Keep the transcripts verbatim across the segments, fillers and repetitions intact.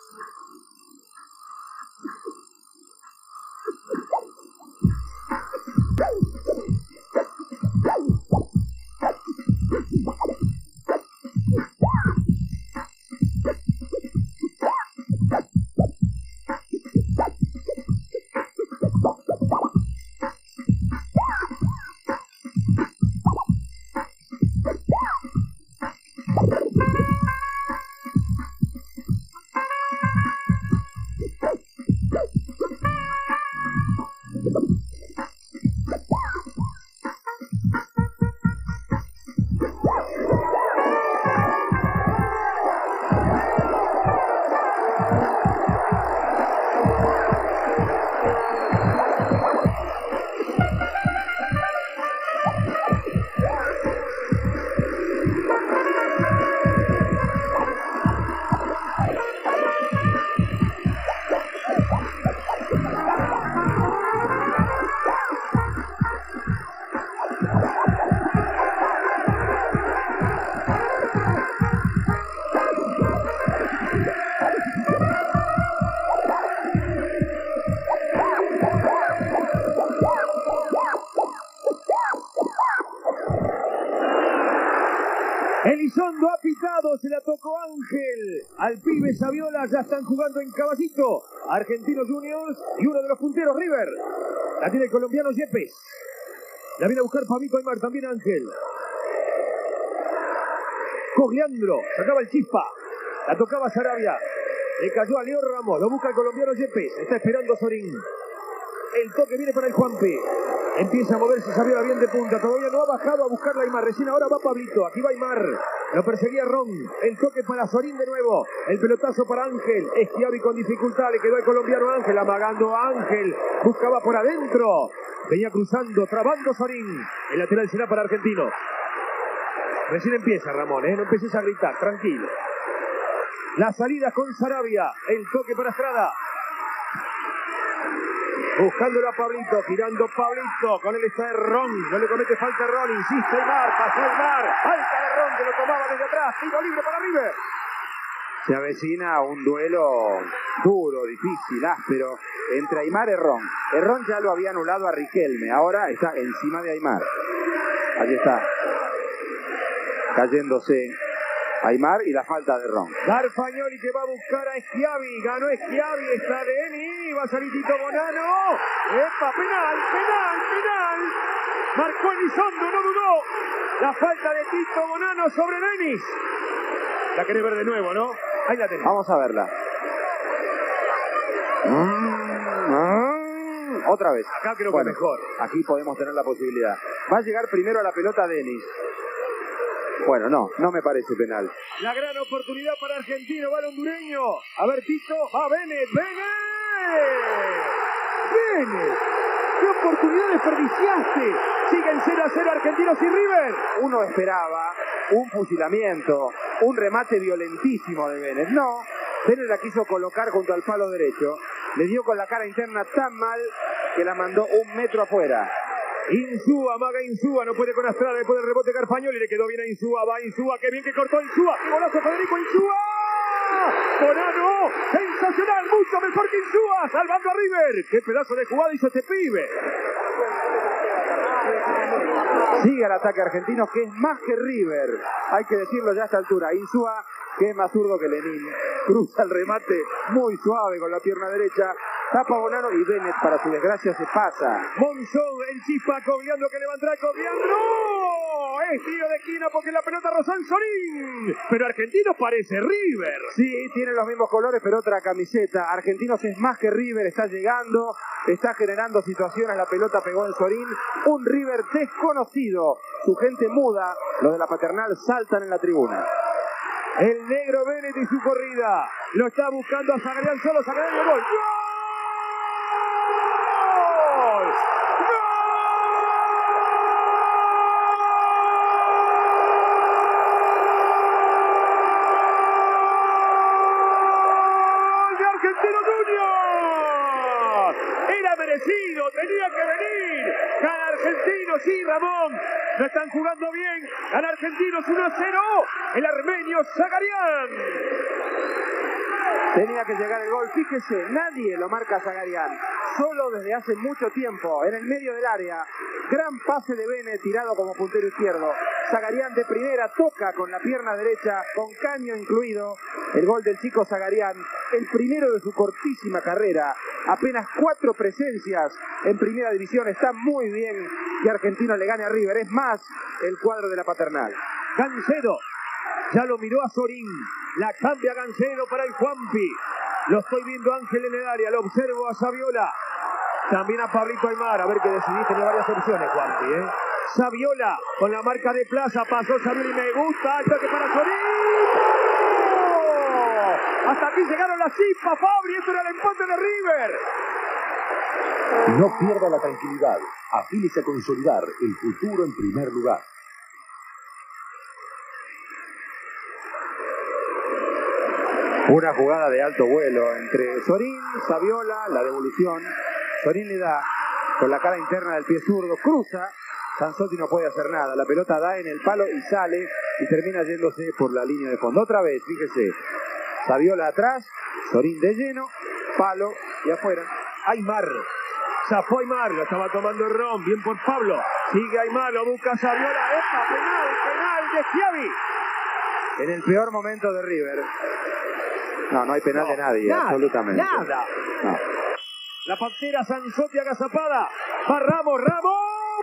Elizondo ha pitado, se la tocó Ángel. Al pibe Saviola ya están jugando en Caballito. Argentinos Juniors y uno de los punteros, River. La tiene el colombiano Yepes. La viene a buscar Fabito Aymar, también Ángel. Cogliandro, sacaba el Chispa. La tocaba Sarabia. Le cayó a Leo Ramos, lo busca el colombiano Yepes. Está esperando Sorín. El toque viene para el Juanpi. Empieza a moverse Saviola bien de punta. Todavía no ha bajado a buscarla Aymar. Recién ahora va Pablito. Aquí va Aymar. Lo perseguía Ron. El toque para Sorín de nuevo. El pelotazo para Ángel. Esquiavi con dificultad. Le quedó el colombiano Ángel. Amagando a Ángel. Buscaba por adentro. Venía cruzando. Trabando Sorín. El lateral será para Argentino. Recién empieza Ramón. ¿eh? No empieces a gritar. Tranquilo. La salida con Sarabia. El toque para Estrada. Buscándolo a Pablito, girando Pablito, con él está Ron, no le comete falta Ron, insiste Aymar, pasó Aymar, falta de Ron que lo tomaba desde atrás, tiro libre para River. Se avecina un duelo duro, difícil, áspero, entre Aymar y Ron. Ron ya lo había anulado a Riquelme, ahora está encima de Aymar. Allí está, cayéndose Aymar y la falta de Ron. Garfagnoli que va a buscar a Schiavi, ganó Schiavi, está Deni, va a salir Tito Bonano. ¡Epa! Penal, penal, penal. Marcó Elizondo, no dudó. La falta de Tito Bonano sobre Denis. La querés ver de nuevo, ¿no? Ahí la tenés. Vamos a verla. Mm, mm, otra vez. Acá creo bueno, que mejor. Aquí podemos tener la posibilidad. Va a llegar primero a la pelota Denis. Bueno, no, no me parece penal. La gran oportunidad para Argentino, va el hondureño. A ver, Tito, va Bennett, Bennett. Bennett, qué oportunidad desperdiciaste. Siguen cero a cero Argentinos y River. Uno esperaba un fusilamiento, un remate violentísimo de Bennett. No, Bennett la quiso colocar junto al palo derecho. Le dio con la cara interna tan mal que la mandó un metro afuera. Insúa, amaga Insúa, no puede con Astrada, después del rebote Garfagnoli, le quedó bien a Insúa, va Insúa, qué bien que cortó Insúa, qué golazo Federico Insúa, Bonano, sensacional, mucho mejor que Insúa, salvando a River, qué pedazo de jugada hizo este pibe. Sigue el ataque argentino, que es más que River, hay que decirlo ya a esta altura. Insúa, que es más zurdo que Lenín, cruza el remate muy suave con la pierna derecha, tapa Bonano y Bennett, para su desgracia, se pasa. Monzón, el Chispa, Cogliandro que levantará, Cogliandro, es tiro de esquina porque la pelota rozó en Sorín, pero Argentinos parece River. Sí, tiene los mismos colores, pero otra camiseta. Argentinos es más que River, está llegando, está generando situaciones, la pelota pegó en Sorín, un River desconocido, su gente muda, los de la Paternal saltan en la tribuna. El negro Bennett y su corrida, lo está buscando a Zagarian solo, Zagarian y el gol. ¡Gol! Argentinos Juniors, era merecido, tenía que venir, gana Argentinos, sí Ramón, no están jugando bien, gana Argentinos uno a cero, el armenio Zagarian. Tenía que llegar el gol. Fíjese, nadie lo marca a Zagarian. Solo desde hace mucho tiempo, en el medio del área. Gran pase de Bennett, tirado como puntero izquierdo. Zagarian de primera, toca con la pierna derecha, con caño incluido. El gol del chico Zagarian, el primero de su cortísima carrera. Apenas cuatro presencias en primera división. Está muy bien que Argentino le gane a River. Es más, el cuadro de la Paternal. Gancedo, ya lo miró a Sorín. La cambia Gancedo para el Juanpi. Lo estoy viendo Ángel en el área, lo observo a Saviola. También a Pablito Aymar, a ver qué decidí, tenía varias opciones Juanpi, ¿eh? Saviola con la marca de Plaza, pasó Saviola y me gusta, el toque para Sorín. ¡Oh! Hasta aquí llegaron las chispas, Fabri, esto era el empate de River. No pierda la tranquilidad, afílese a consolidar el futuro en primer lugar. Una jugada de alto vuelo entre Sorín, Saviola, la devolución. Sorín le da con la cara interna del pie zurdo, cruza. Sanzotti no puede hacer nada. La pelota da en el palo y sale y termina yéndose por la línea de fondo. Otra vez, fíjese. Saviola atrás, Sorín de lleno, palo y afuera. Aymar. Zafó Aymar, lo estaba tomando Ron, bien por Pablo. Sigue Aymar, lo busca Saviola. ¡Epa! Penal, penal de Schiavi. En el peor momento de River. No, no hay penal no, de nadie, nada, absolutamente. Nada. No. La Pantera, Sanzotti agazapada. Va Ramos, Ramos.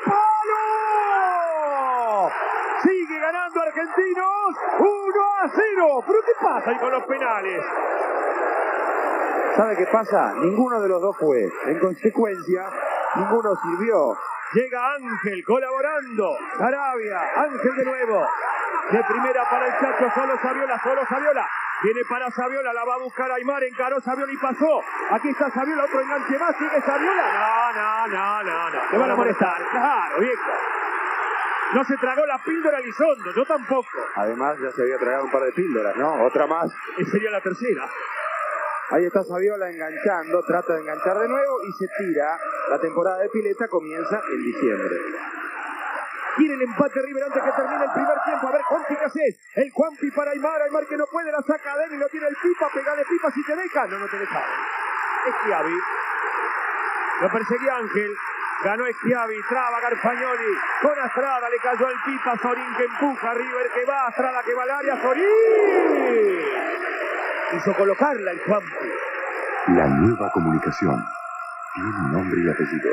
¡Palo! Sigue ganando Argentinos. uno a cero. ¿Pero qué pasa ahí con los penales? ¿Sabe qué pasa? Ninguno de los dos fue. En consecuencia, ninguno sirvió. Llega Ángel colaborando. Sarabia, Ángel de nuevo. De primera para el Chacho, solo Saviola, solo Saviola. Viene para Saviola, la va a buscar Aymar, encaró Saviola y pasó. Aquí está Saviola, otro enganche más, sigue Saviola. No, no, no, no, no. Te van a molestar, claro, viejo. No se tragó la píldora Elizondo, yo tampoco. Además ya se había tragado un par de píldoras, ¿no? Otra más. Esa sería la tercera. Ahí está Saviola enganchando, trata de enganchar de nuevo y se tira. La temporada de pileta comienza en diciembre. Quiere el empate River antes que termine el primer tiempo. A ver, Juanpi, ¿qué haces? El Juanpi para Aymar. Aymar que no puede, la saca de él y lo tiene el Pipa. Pegale Pipa si te deja. No, no te deja. Schiavi. Lo perseguía Ángel. Ganó Schiavi. Traba Garfagnoli. Con Astrada le cayó al Pipa. Sorín que empuja. River que va. Astrada que va al área. Sorín. Hizo colocarla el Juanpi. La nueva comunicación tiene nombre y apellido.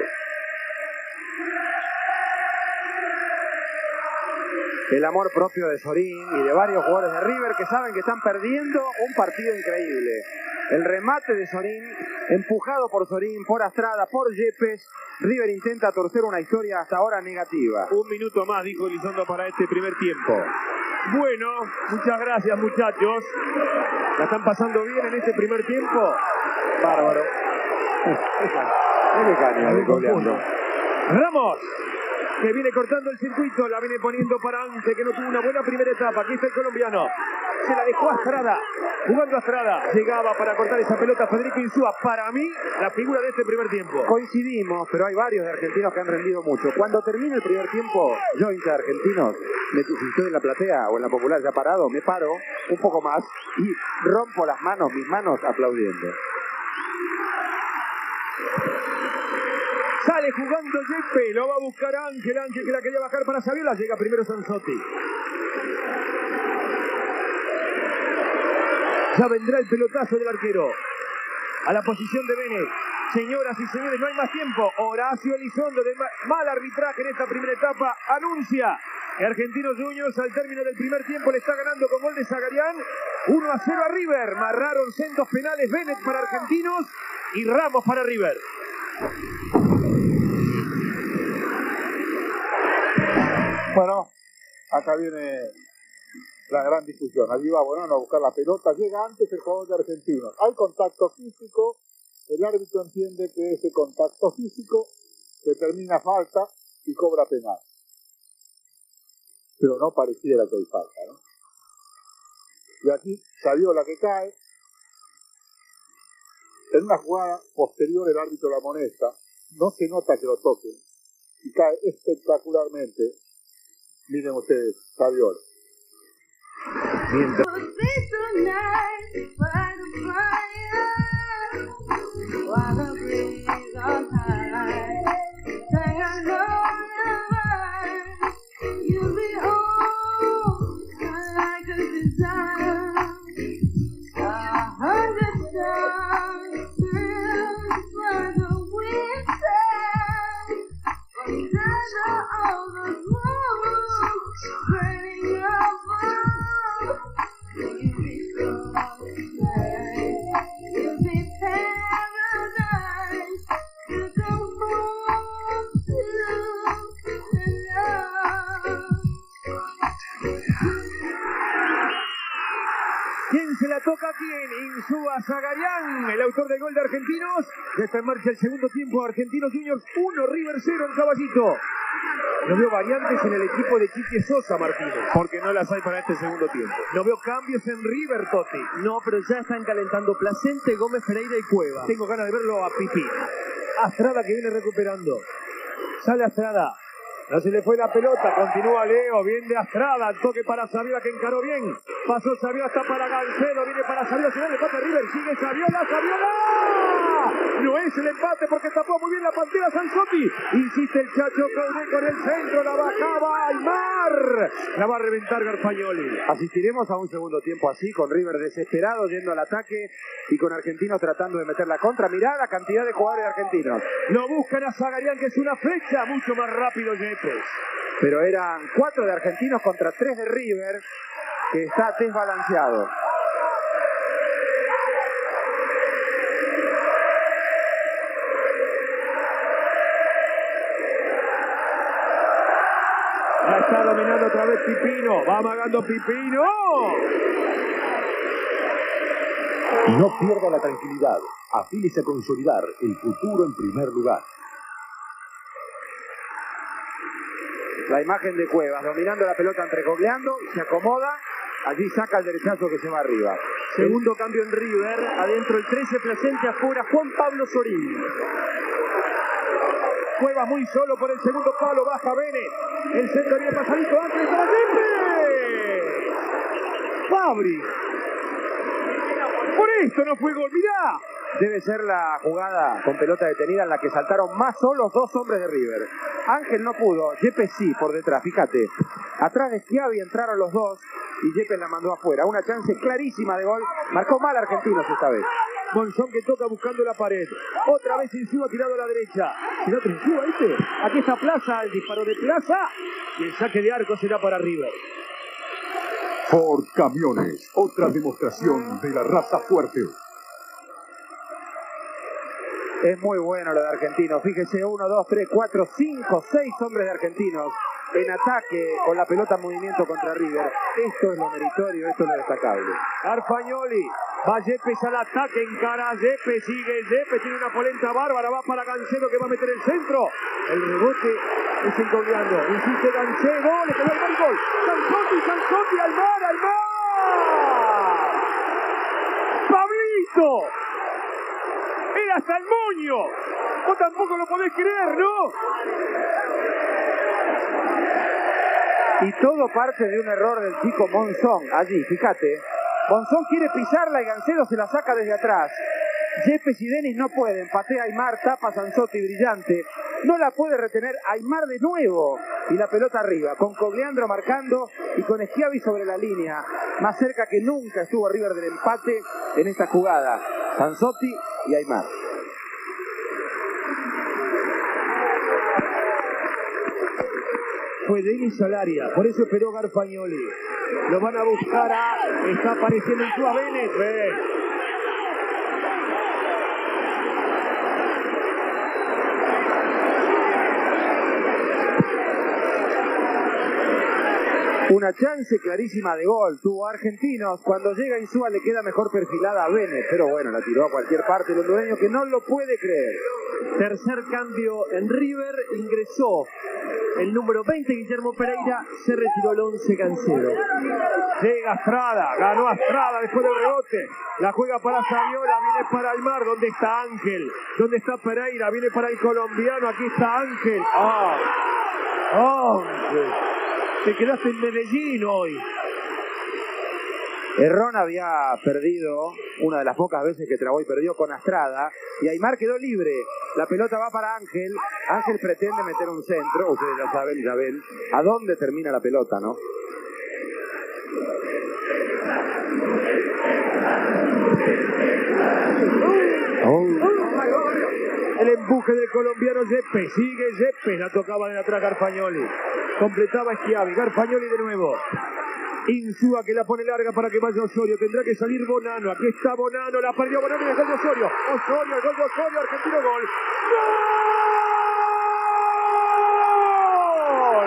El amor propio de Sorín y de varios jugadores de River que saben que están perdiendo un partido increíble. El remate de Sorín, empujado por Sorín, por Astrada, por Yepes. River intenta torcer una historia hasta ahora negativa. Un minuto más, dijo Elizondo, para este primer tiempo. Bueno, muchas gracias, muchachos. ¿La están pasando bien en este primer tiempo? Bárbaro. Qué caña, goleando. Ramos, que viene cortando el circuito, la viene poniendo para Ante, que no tuvo una buena primera etapa. Aquí está el colombiano. Se la dejó a Astrada, jugando a Astrada. Llegaba para cortar esa pelota Federico Insúa. Para mí, la figura de este primer tiempo. Coincidimos, pero hay varios de argentinos que han rendido mucho. Cuando termine el primer tiempo, yo, hincha de argentinos, me, si estoy en la platea o en la popular ya parado, me paro un poco más y rompo las manos, mis manos, aplaudiendo. Sale jugando Yepe, lo va a buscar Ángel, Ángel que la quería bajar para Saviola, llega primero Sanzotti. Ya vendrá el pelotazo del arquero. A la posición de Bennett. Señoras y señores, no hay más tiempo. Horacio Elizondo, de mal arbitraje en esta primera etapa, anuncia que Argentinos Juniors al término del primer tiempo le está ganando con gol de Zagarian. uno a cero a River. Marraron sendos penales Bennett para Argentinos y Ramos para River. Bueno, acá viene la gran discusión. Allí va Bonano a buscar la pelota. Llega antes el jugador de Argentinos. Hay contacto físico. El árbitro entiende que ese contacto físico determina falta y cobra penal. Pero no pareciera que hay falta, ¿no? Y aquí salió la que cae. En una jugada posterior el árbitro la amonesta. No se nota que lo toque. Y cae espectacularmente. Miren ustedes, Saviola. Mientras... ¿Quién se la toca a quién? Insúa Zagarián, el autor del gol de Argentinos. Ya está en marcha el segundo tiempo. Argentinos Juniors uno, River cero en Caballito. No veo variantes en el equipo de Quique Sosa, Martínez. Porque no las hay para este segundo tiempo. No veo cambios en River, Totti. No, pero ya están calentando Placente, Gómez Pereira y Cueva. Tengo ganas de verlo a Pipí. Astrada que viene recuperando. Sale Astrada. No se le fue la pelota, continúa Leo, bien de Astrada, el toque para Saviola que encaró bien, pasó Saviola hasta para Gancedo, viene para Saviola, se da el empate River, sigue Saviola, Saviola, no es el empate porque tapó muy bien la Pantera Sanzotti, insiste el Chacho Caudé con el centro, la bajaba Aymar, la va a reventar Garfagnoli. Asistiremos a un segundo tiempo así, con River desesperado yendo al ataque y con Argentinos tratando de meter la contra. Mirá la cantidad de jugadores argentinos. Lo buscan a Zagarián, que es una flecha, mucho más rápido Yepes. Pero eran cuatro de Argentinos contra tres de River, que está desbalanceado. La está dominando otra vez Pipino, va amagando Pipino. No pierda la tranquilidad, afílese a consolidar el futuro en primer lugar. La imagen de Cuevas, dominando la pelota entre Cogliando, se acomoda, allí saca el derechazo que se va arriba. Segundo cambio en River, adentro el trece, Placente, afuera Juan Pablo Sorín. Cuevas muy solo por el segundo palo, baja Bene, el centro viene pasadito antes para Yepes. Fabri. Por esto no fue gol, mirá. Debe ser la jugada con pelota detenida en la que saltaron más solos dos hombres de River. Ángel no pudo, Yepes sí, por detrás, fíjate. Atrás de Schiavi entraron los dos y Yepes la mandó afuera. Una chance clarísima de gol. Marcó mal Argentinos esta vez. Monzón que toca buscando la pared. Otra vez Insúa tirado a la derecha. ¿Será otro Insúa, ¿viste? Aquí está Plaza, el disparo de Plaza. Y el saque de arco será para River. Ford Camiones, otra demostración de la raza fuerte. Es muy bueno lo de Argentinos. Fíjese, uno, dos, tres, cuatro, cinco, seis hombres de Argentinos en ataque con la pelota en movimiento contra River. Esto es lo meritorio, esto es lo destacable. Garfagnoli, va Yepes al ataque, encara a Yepes, sigue Yepes, tiene una polenta bárbara, va para Gancedo que va a meter el centro. El rebote es encoleando, insiste Gancedo, le quedó el gol, gol. Sanzotti, Sanzotti, Aymar, Aymar. Pablito. Era hasta el moño. Vos tampoco lo podés creer, ¿no? Y todo parte de un error del chico Monzón. Allí, fíjate. Monzón quiere pisarla y Gancedo se la saca desde atrás. Yepes y Denis no pueden. Patea Aymar, tapa Sanzotti, brillante. No la puede retener Aymar de nuevo. Y la pelota arriba, con Cogliandro marcando y con Schiavi sobre la línea. Más cerca que nunca estuvo River del empate en esta jugada. Sanzotti y Aymar. Fue Denis Salaria, por eso esperó Garfagnoli. Lo van a buscar a... Está apareciendo en su Bennett. Ven. Una chance clarísima de gol tuvo Argentinos. Cuando llega Insúa le queda mejor perfilada a Bennett, pero bueno, la tiró a cualquier parte el hondureño que no lo puede creer. Tercer cambio en River, ingresó el número veinte Guillermo Pereira, se retiró el once Gancedo. Llega Astrada, ganó Astrada después del rebote. La juega para Saviola, viene para Aymar. ¿Dónde está Ángel? ¿Dónde está Pereira? Viene para el colombiano, aquí está Ángel. ¡Ah! ¡Oh! Ángel. Te quedaste en Medellín hoy. Herrón había perdido una de las pocas veces que trabó y perdió con Astrada. Y Aymar quedó libre. La pelota va para Ángel. Ángel pretende meter un centro. Ustedes ya saben, ya ven a dónde termina la pelota, ¿no? Oh. El empuje del colombiano Yepes. Sigue Yepes. La tocaba de atrás Garfagnoli. Completaba Schiavi. Garfagnoli de nuevo. Insúa que la pone larga para que vaya Osorio. Tendrá que salir Bonano. Aquí está Bonano. La perdió Bonano y el gol de Osorio. Osorio, el gol de Osorio. Argentino, gol. ¡Gol!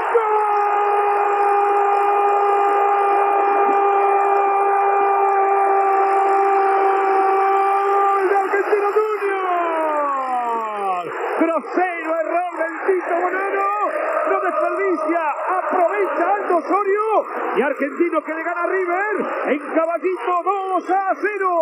¡Gol de Argentino Junior! Grosero error del Tito Bonano. No desperdicia. Aprovecha Aldo Osorio. Y Argentino que le gana a River en Caballito dos a cero.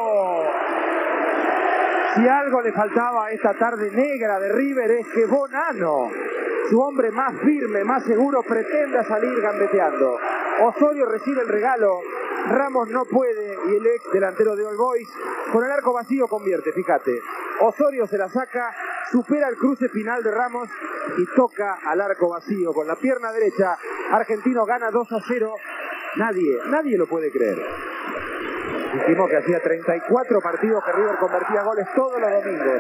Si algo le faltaba a esta tarde negra de River es que Bonano, su hombre más firme, más seguro, pretenda salir gambeteando. Osorio recibe el regalo, Ramos no puede y el ex delantero de All Boys con el arco vacío convierte, fíjate. Osorio se la saca, supera el cruce final de Ramos y toca al arco vacío con la pierna derecha. Argentino gana dos a cero. Nadie, nadie lo puede creer. Dijimos que hacía treinta y cuatro partidos que River convertía goles todos los domingos.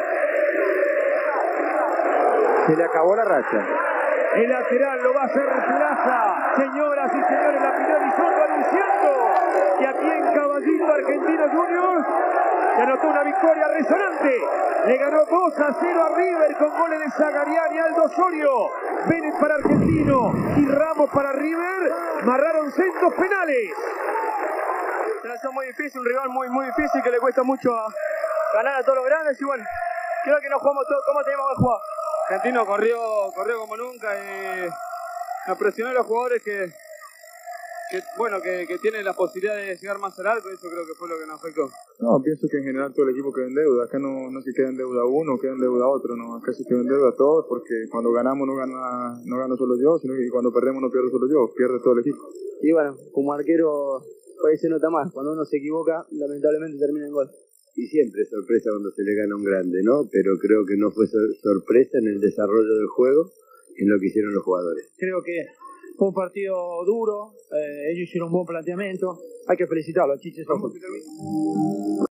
Se le acabó la racha. El lateral lo va a hacer Plaza. Señoras y señores, la Pinar Elizondo anunciando que aquí en Caballito Argentino Junior se anotó una victoria resonante. Le ganó dos a cero a River con goles de Zagarian y Aldo Osorio. Bennett para Argentino y Ramos para River. Marraron centros penales. Situación muy difícil, un rival muy muy difícil que le cuesta mucho a ganar a todos los grandes y bueno, creo que nos jugamos todo como teníamos que jugar. Argentino corrió, corrió como nunca y nos presionó a los jugadores que, que bueno, que, que tienen la posibilidad de llegar más al arco, y eso creo que fue lo que nos afectó. No, pienso que en general todo el equipo queda en deuda. Acá no, no se queda en deuda uno, queda en deuda otro, no. Acá se queda en deuda todos porque cuando ganamos no gana, no gano solo yo, sino que cuando perdemos no pierdo solo yo, pierde todo el equipo. Y bueno, como arquero por ahí se nota más, cuando uno se equivoca, lamentablemente termina en gol. Y siempre es sorpresa cuando se le gana a un grande, ¿no? Pero creo que no fue sor- sorpresa en el desarrollo del juego, en lo que hicieron los jugadores. Creo que fue un partido duro, eh, ellos hicieron un buen planteamiento, hay que felicitarlo a Chiche Sojo.